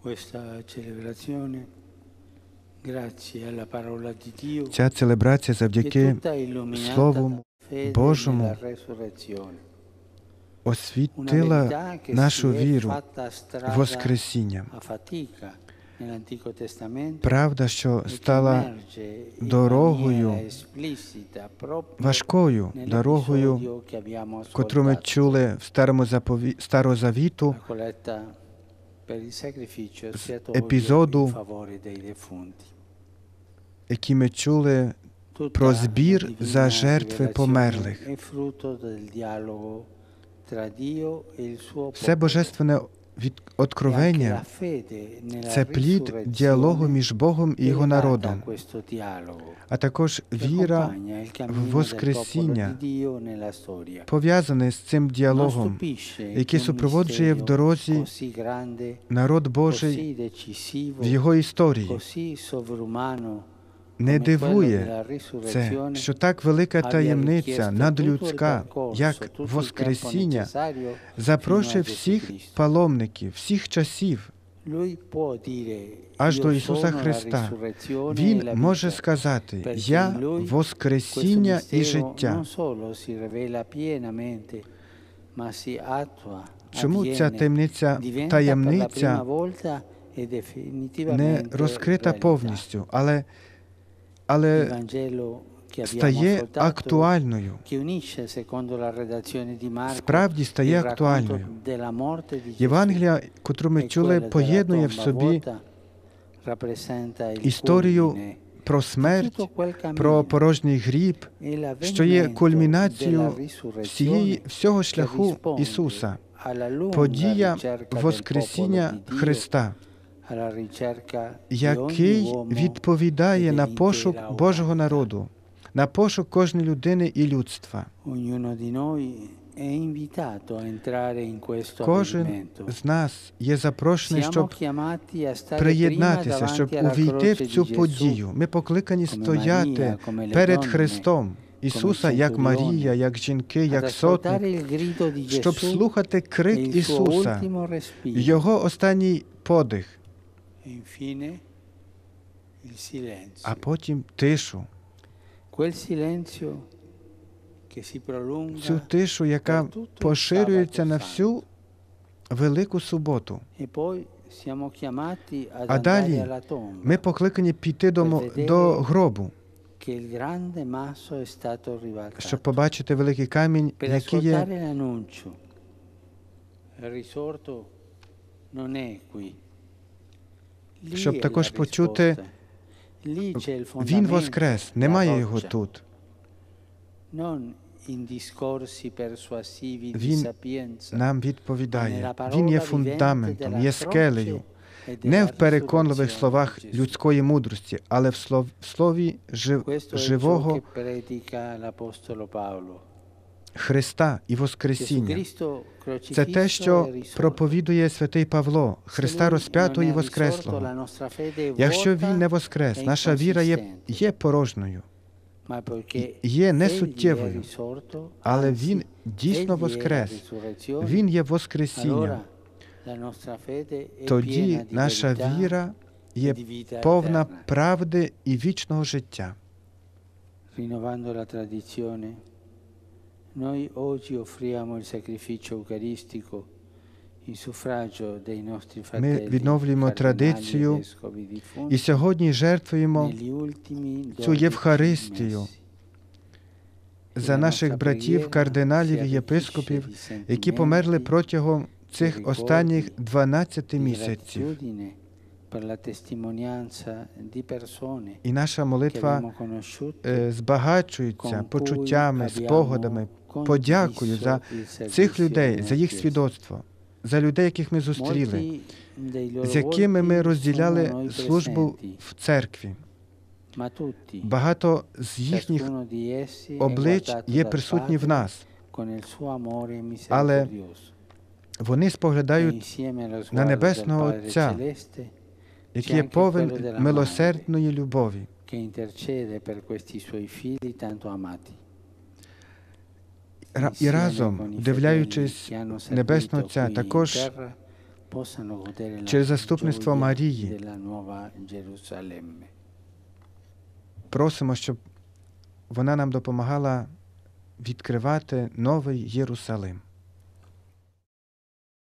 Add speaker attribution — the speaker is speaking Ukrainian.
Speaker 1: Ця целебрація завдяки Слову Божому освітила нашу віру Воскресінням. Правда, що стала дорогою, важкою дорогою, котру ми чули в Старого Завіту, з епізоду, який ми чули про збір за жертви померлих. Все божественне откровення – це плід діалогу між Богом і Його народом, а також віра в Воскресіння, пов'язане з цим діалогом, який супроводжує в дорозі народ Божий в його історії. Не дивує це, що так велика таємниця надлюдська, як Воскресіння, запрошує всіх паломників, всіх часів, аж до Ісуса Христа. Він може сказати: «Я – Воскресіння і життя». Чому ця таємниця не розкрита повністю, але стає актуальною, справді стає актуальною. Євангелія, котру ми чули, поєднує в собі історію про смерть, про порожній гріб, що є кульмінацією всього шляху Ісуса, подія Воскресіння Христа, який відповідає на пошук Божого народу, на пошук кожної людини і людства. Кожен з нас є запрошений, щоб приєднатися, щоб увійти в цю подію. Ми покликані стояти перед Христом Ісуса, як Марія, як жінки, як сотник, щоб слухати крик Ісуса, Його останній подих, а потім тишу. Цю тишу, яка поширюється на всю Велику Суботу. А далі ми покликані піти до гробу, щоб побачити великий камінь, який є щоб також почути: Він воскрес, немає Його тут. Він нам відповідає. Він є фундаментом, є скелею. Не в переконливих словах людської мудрості, але в слові живого Христа і Воскресіння. Це те, що проповідує святий Павло, Христа розп'ятого і воскреслого. Якщо Він не воскрес, наша віра є порожньою, є несуттєвою, але Він дійсно воскрес. Він є Воскресінням. Тоді наша віра є повна правди і вічного життя.
Speaker 2: Noi oggi offriamo il sacrificio eucaristico in suffragio dei nostri fratelli.
Speaker 1: Ми відновлюємо традицію і сьогодні жертвуємо цю Євхаристію за наших братів, кардиналів і єпископів, які померли протягом цих останніх 12 місяців. І наша молитва збагачується почуттями, спогадами, подякою за цих людей, за їх свідоцтво, за людей, яких ми зустріли, з якими ми розділяли службу в церкві. Багато з їхніх облич є присутні в нас, але вони споглядають на Небесного Отця, який є повен милосердної любові. І разом, вдивляючись Небесного Отця, також через заступництво Марії просимо, щоб вона нам допомагала відкривати новий Єрусалим.